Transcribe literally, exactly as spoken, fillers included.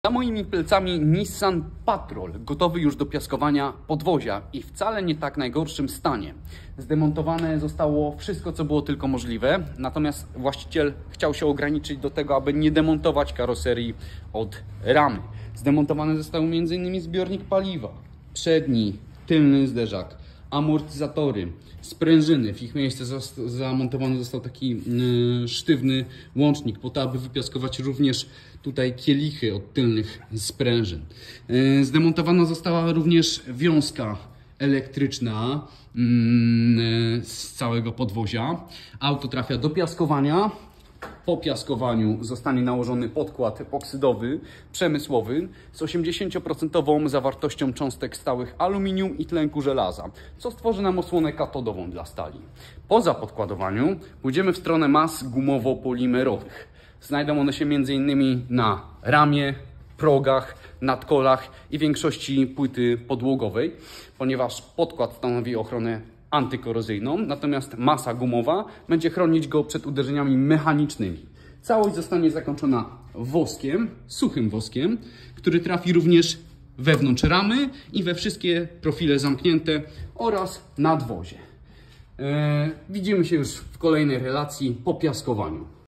Za moimi plecami Nissan Patrol, gotowy już do piaskowania podwozia i wcale nie tak najgorszym stanie. Zdemontowane zostało wszystko, co było tylko możliwe, natomiast właściciel chciał się ograniczyć do tego, aby nie demontować karoserii od ramy. Zdemontowane zostały między innymi zbiornik paliwa, przedni, tylny zderzak, amortyzatory, sprężyny. W ich miejsce zamontowany został taki yy, sztywny łącznik po to, aby wypiaskować również tutaj kielichy od tylnych sprężyn. Yy, zdemontowana została również wiązka elektryczna yy, z całego podwozia. Auto trafia do piaskowania. Po piaskowaniu zostanie nałożony podkład epoksydowy, przemysłowy z osiemdziesięcioprocentową zawartością cząstek stałych aluminium i tlenku żelaza, co stworzy nam osłonę katodową dla stali. Po zapodkładowaniu pójdziemy w stronę mas gumowo-polimerowych. Znajdą one się między innymi na ramie, progach, nadkolach i większości płyty podłogowej, ponieważ podkład stanowi ochronę antykorozyjną, natomiast masa gumowa będzie chronić go przed uderzeniami mechanicznymi. Całość zostanie zakończona woskiem, suchym woskiem, który trafi również wewnątrz ramy i we wszystkie profile zamknięte oraz nadwozie. Eee, widzimy się już w kolejnej relacji po piaskowaniu.